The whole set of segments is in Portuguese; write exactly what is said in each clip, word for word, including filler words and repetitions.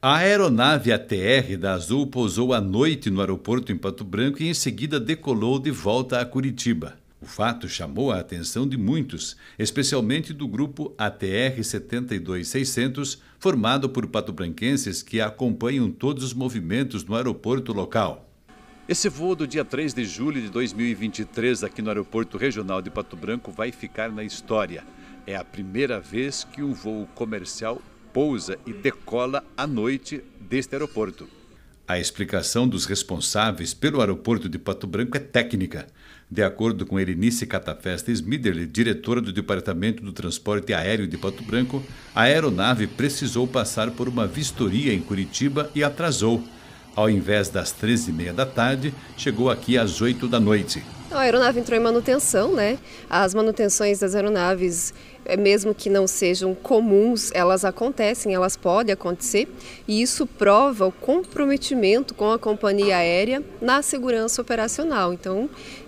A aeronave A T R da Azul pousou à noite no aeroporto em Pato Branco e em seguida decolou de volta a Curitiba. O fato chamou a atenção de muitos, especialmente do grupo A T R setenta e dois seiscentos, formado por patobranquenses que acompanham todos os movimentos no aeroporto local. Esse voo do dia três de julho de dois mil e vinte e três aqui no Aeroporto Regional de Pato Branco vai ficar na história. É a primeira vez que um voo comercial pousa e decola à noite deste aeroporto. A explicação dos responsáveis pelo aeroporto de Pato Branco é técnica. De acordo com Erenice Catafesta Smiderle, diretora do Departamento do Transporte Aéreo de Pato Branco, a aeronave precisou passar por uma vistoria em Curitiba e atrasou. Ao invés das treze e meia da tarde, chegou aqui às oito da noite. A aeronave entrou em manutenção, né? As manutenções das aeronaves, mesmo que não sejam comuns, elas acontecem, elas podem acontecer. E isso prova o comprometimento com a companhia aérea na segurança operacional. Então,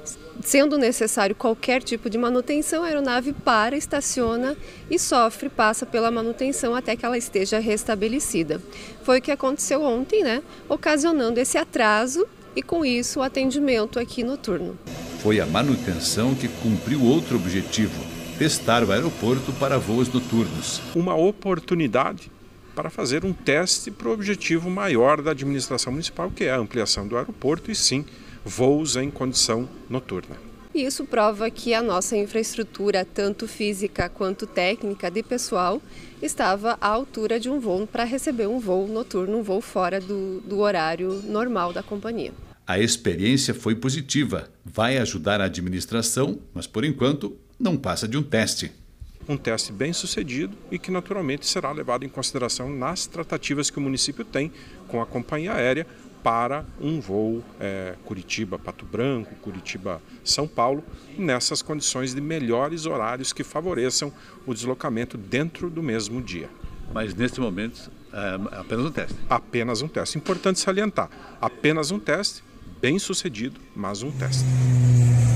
sendo necessário qualquer tipo de manutenção, a aeronave para, estaciona e sofre, passa pela manutenção até que ela esteja restabelecida. Foi o que aconteceu ontem, né? Ocasionando esse atraso e, com isso, o atendimento aqui noturno. Foi a manutenção que cumpriu outro objetivo: testar o aeroporto para voos noturnos. Uma oportunidade para fazer um teste para o objetivo maior da administração municipal, que é a ampliação do aeroporto e, sim, voos em condição noturna. E isso prova que a nossa infraestrutura, tanto física quanto técnica de pessoal, estava à altura de um voo para receber um voo noturno, um voo fora do, do horário normal da companhia. A experiência foi positiva, vai ajudar a administração, mas por enquanto não passa de um teste. Um teste bem sucedido e que naturalmente será levado em consideração nas tratativas que o município tem com a companhia aérea para um voo é, Curitiba-Pato Branco, Curitiba-São Paulo, nessas condições de melhores horários que favoreçam o deslocamento dentro do mesmo dia. Mas neste momento é apenas um teste? Apenas um teste. Importante salientar, apenas um teste, bem sucedido, mas um teste.